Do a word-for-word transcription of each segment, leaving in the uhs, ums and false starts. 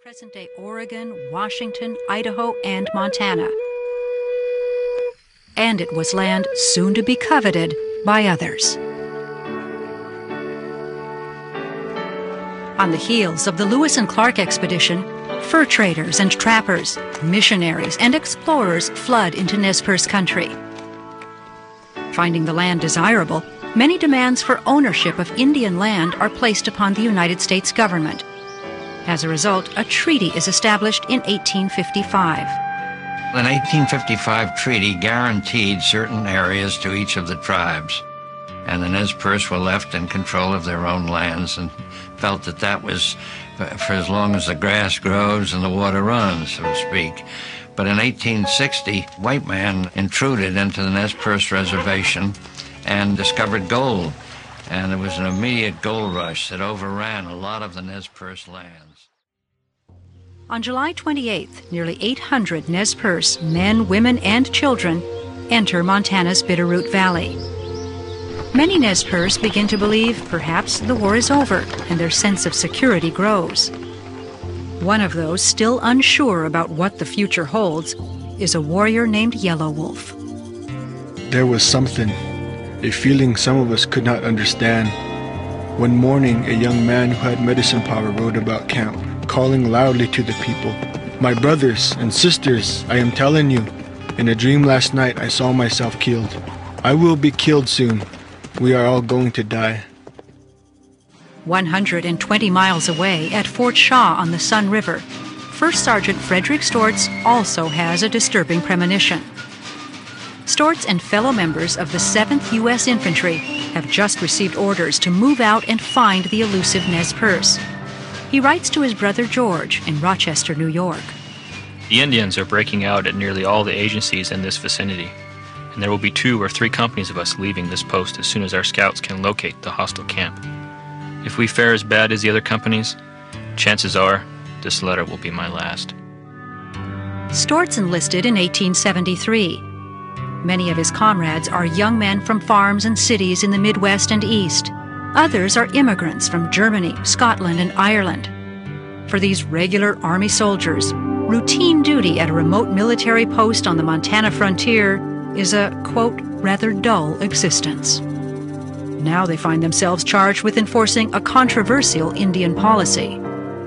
present-day Oregon, Washington, Idaho, and Montana. And it was land soon to be coveted by others. On the heels of the Lewis and Clark expedition, fur traders and trappers, missionaries and explorers flood into Nez Perce country. Finding the land desirable, many demands for ownership of Indian land are placed upon the United States government. As a result, a treaty is established in eighteen fifty-five. An eighteen fifty-five treaty guaranteed certain areas to each of the tribes, and the Nez Perce were left in control of their own lands and felt that that was for as long as the grass grows and the water runs, so to speak. But in eighteen sixty, white man intruded into the Nez Perce reservation and discovered gold. And there was an immediate gold rush that overran a lot of the Nez Perce lands. On July twenty-eighth, nearly eight hundred Nez Perce men, women, and children enter Montana's Bitterroot Valley. Many Nez Perce begin to believe perhaps the war is over, and their sense of security grows. One of those still unsure about what the future holds is a warrior named Yellow Wolf. There was something, a feeling some of us could not understand. One morning, a young man who had medicine power rode about camp, calling loudly to the people, "My brothers and sisters, I am telling you, in a dream last night I saw myself killed. I will be killed soon. We are all going to die." one hundred twenty miles away at Fort Shaw on the Sun River, First Sergeant Frederick Stortz also has a disturbing premonition. Stortz and fellow members of the seventh U S Infantry have just received orders to move out and find the elusive Nez Perce. He writes to his brother George in Rochester, New York. The Indians are breaking out at nearly all the agencies in this vicinity, and there will be two or three companies of us leaving this post as soon as our scouts can locate the hostile camp. If we fare as bad as the other companies, chances are this letter will be my last. Stortz enlisted in eighteen seventy-three. Many of his comrades are young men from farms and cities in the Midwest and East. Others are immigrants from Germany, Scotland, and Ireland. For these regular Army soldiers, routine duty at a remote military post on the Montana frontier is a, quote, rather dull existence. Now they find themselves charged with enforcing a controversial Indian policy.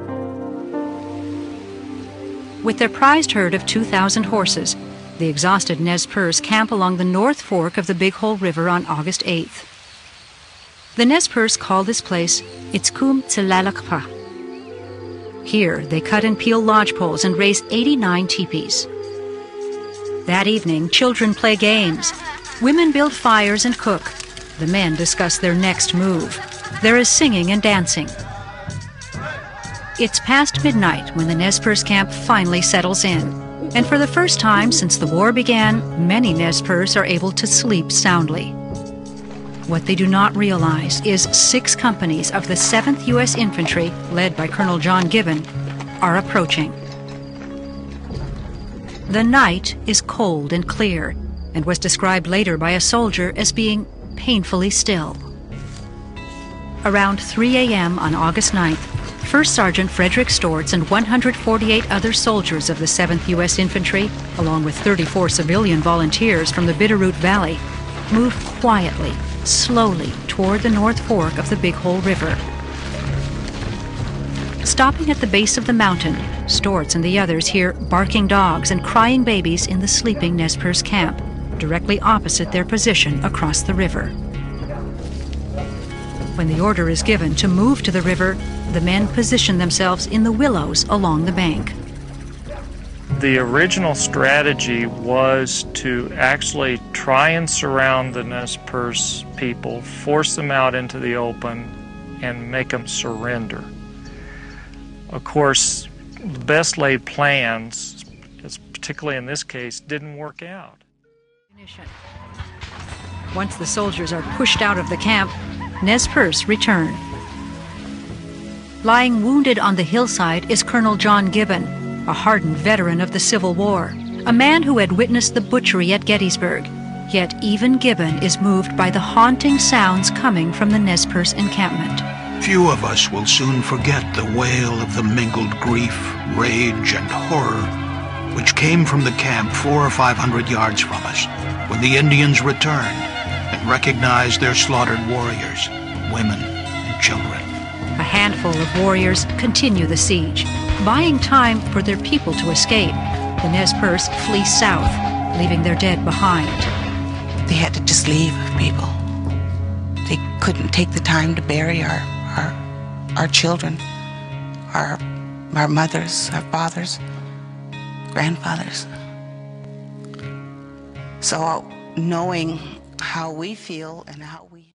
With their prized herd of two thousand horses, the exhausted Nez Perce camp along the North Fork of the Big Hole River on August eighth. The Nez Perce call this place Itzkum Tselalakpa. Here they cut and peel lodgepoles and raise eighty-nine teepees. That evening, children play games. Women build fires and cook. The men discuss their next move. There is singing and dancing. It's past midnight when the Nez Perce camp finally settles in. And for the first time since the war began, many Nez Perce are able to sleep soundly. What they do not realize is six companies of the seventh U S Infantry, led by Colonel John Gibbon, are approaching. The night is cold and clear, and was described later by a soldier as being painfully still. Around three a m on August ninth, First Sergeant Frederick Stortz and one hundred forty-eight other soldiers of the seventh U S Infantry, along with thirty-four civilian volunteers from the Bitterroot Valley, move quietly, slowly toward the North Fork of the Big Hole River. Stopping at the base of the mountain, Stortz and the others hear barking dogs and crying babies in the sleeping Nez Perce camp, directly opposite their position across the river. When the order is given to move to the river, the men position themselves in the willows along the bank. The original strategy was to actually try and surround the Nez Perce people, force them out into the open, and make them surrender. Of course, the best laid plans, particularly in this case, didn't work out. Once the soldiers are pushed out of the camp, Nez Perce return. Lying wounded on the hillside is Colonel John Gibbon, a hardened veteran of the Civil War, a man who had witnessed the butchery at Gettysburg. Yet even Gibbon is moved by the haunting sounds coming from the Nez Perce encampment. Few of us will soon forget the wail of the mingled grief, rage, and horror which came from the camp four or five hundred yards from us when the Indians returned and recognized their slaughtered warriors, women, and children. A handful of warriors continue the siege, buying time for their people to escape. The Nez Perce flee south, leaving their dead behind. They had to just leave, people. They couldn't take the time to bury our our, our children, our, our mothers, our fathers, grandfathers. So knowing how we feel and how we...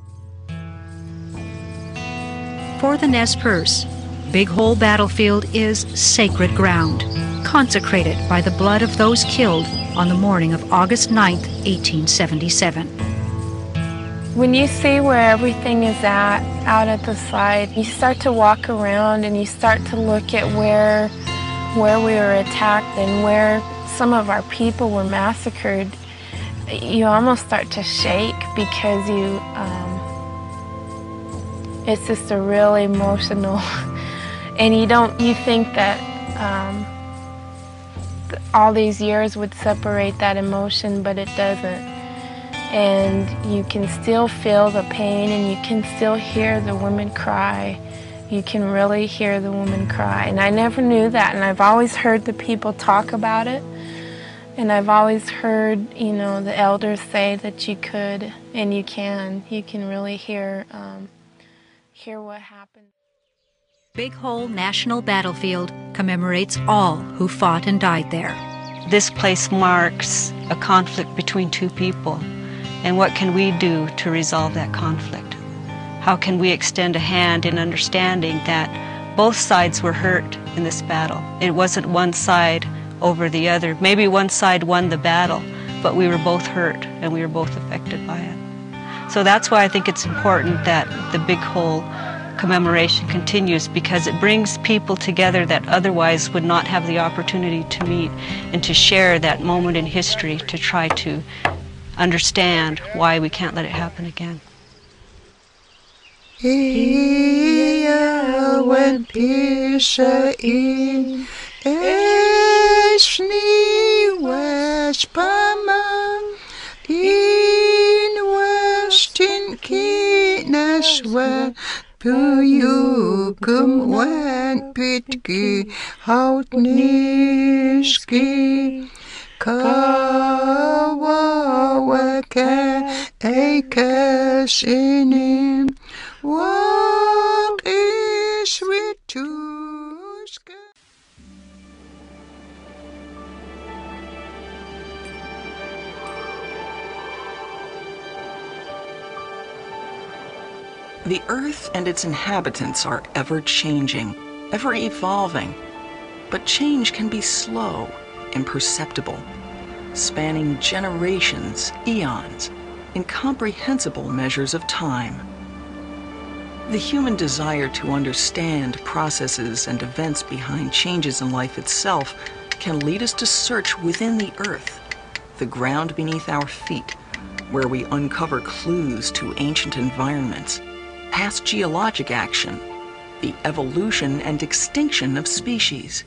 For the Nez Perce, Big Hole Battlefield is sacred ground, consecrated by the blood of those killed on the morning of August ninth, eighteen seventy-seven. When you see where everything is at, out at the side, you start to walk around and you start to look at where, where we were attacked and where some of our people were massacred. You almost start to shake because you, um, it's just a really emotional, and you don't, you think that um, all these years would separate that emotion, but it doesn't. And you can still feel the pain, and you can still hear the women cry. You can really hear the women cry. And I never knew that, and I've always heard the people talk about it. And I've always heard, you know, the elders say that you could, and you can. You can really hear, um, hear what happened. Big Hole National Battlefield commemorates all who fought and died there. This place marks a conflict between two people. And what can we do to resolve that conflict? How can we extend a hand in understanding that both sides were hurt in this battle? It wasn't one side over the other. Maybe one side won the battle, but we were both hurt and we were both affected by it. So that's why I think it's important that the Big Hole commemoration continues, because it brings people together that otherwise would not have the opportunity to meet and to share that moment in history, to try to understand why we can't let it happen again. Kawawaka akasinim, what is with Tuska? The earth and its inhabitants are ever changing, ever evolving, but change can be slow, imperceptible, spanning generations, eons, incomprehensible measures of time. The human desire to understand processes and events behind changes in life itself can lead us to search within the earth, the ground beneath our feet, where we uncover clues to ancient environments, past geologic action, the evolution and extinction of species.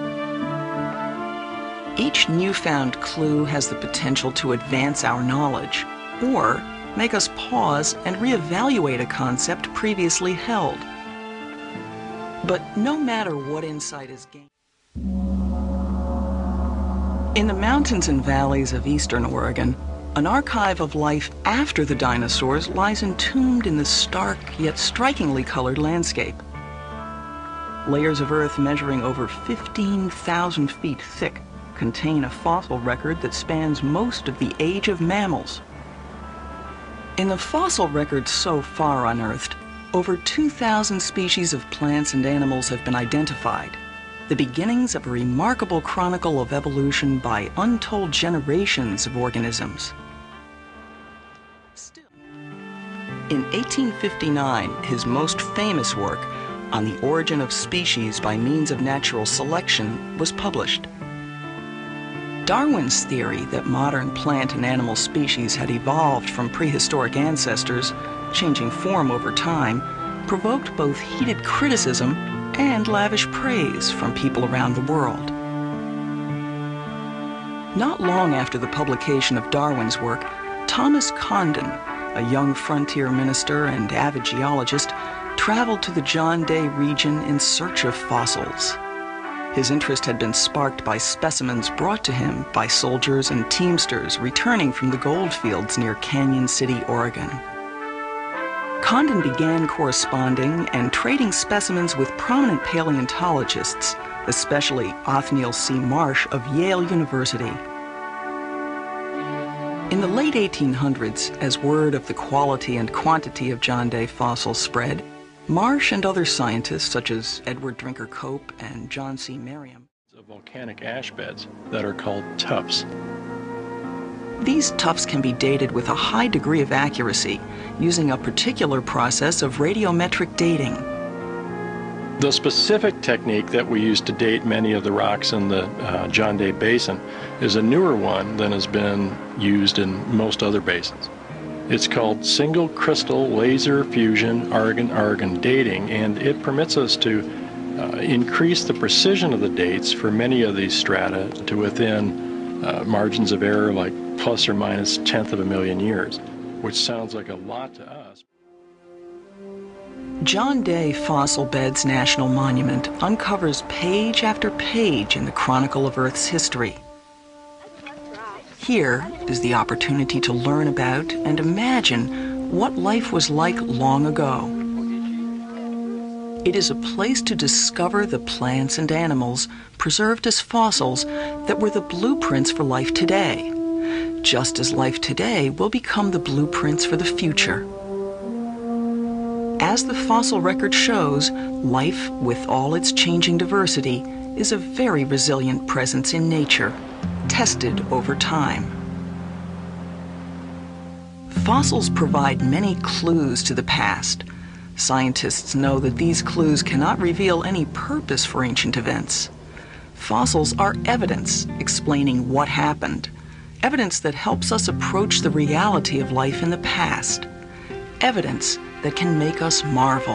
Each newfound clue has the potential to advance our knowledge, or make us pause and reevaluate a concept previously held. But no matter what insight is gained, in the mountains and valleys of eastern Oregon, an archive of life after the dinosaurs lies entombed in the stark yet strikingly colored landscape. Layers of earth measuring over fifteen thousand feet thick contain a fossil record that spans most of the age of mammals. In the fossil record so far unearthed, over two thousand species of plants and animals have been identified, the beginnings of a remarkable chronicle of evolution by untold generations of organisms. Still, in eighteen fifty-nine, his most famous work, On the Origin of Species by Means of Natural Selection, was published. Darwin's theory that modern plant and animal species had evolved from prehistoric ancestors, changing form over time, provoked both heated criticism and lavish praise from people around the world. Not long after the publication of Darwin's work, Thomas Condon, a young frontier minister and avid geologist, traveled to the John Day region in search of fossils. His interest had been sparked by specimens brought to him by soldiers and teamsters returning from the gold fields near Canyon City, Oregon. Condon began corresponding and trading specimens with prominent paleontologists, especially Othniel C. Marsh of Yale University. In the late eighteen hundreds, as word of the quality and quantity of John Day fossils spread, Marsh and other scientists, such as Edward Drinker Cope and John C. Merriam, of volcanic ash beds that are called tuffs. These tuffs can be dated with a high degree of accuracy using a particular process of radiometric dating. The specific technique that we use to date many of the rocks in the uh, John Day Basin is a newer one than has been used in most other basins. It's called single crystal laser fusion argon-argon dating, and it permits us to uh, increase the precision of the dates for many of these strata to within uh, margins of error like plus or minus tenth of a million years, which sounds like a lot to us. John Day Fossil Beds National Monument uncovers page after page in the chronicle of Earth's history. Here is the opportunity to learn about and imagine what life was like long ago. It is a place to discover the plants and animals preserved as fossils that were the blueprints for life today, just as life today will become the blueprints for the future. As the fossil record shows, life, with all its changing diversity, is a very resilient presence in nature, tested over time. Fossils provide many clues to the past. Scientists know that these clues cannot reveal any purpose for ancient events. Fossils are evidence explaining what happened, evidence that helps us approach the reality of life in the past, evidence that can make us marvel.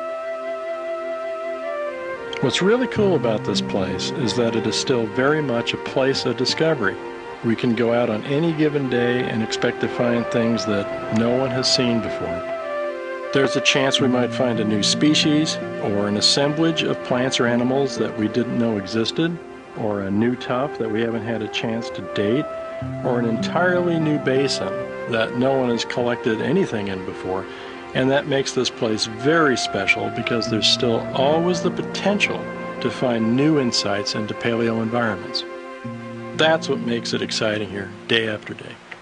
What's really cool about this place is that it is still very much a place of discovery. We can go out on any given day and expect to find things that no one has seen before. There's a chance we might find a new species, or an assemblage of plants or animals that we didn't know existed, or a new tuff that we haven't had a chance to date, or an entirely new basin that no one has collected anything in before. And that makes this place very special because there's still always the potential to find new insights into paleo environments. That's what makes it exciting here, day after day.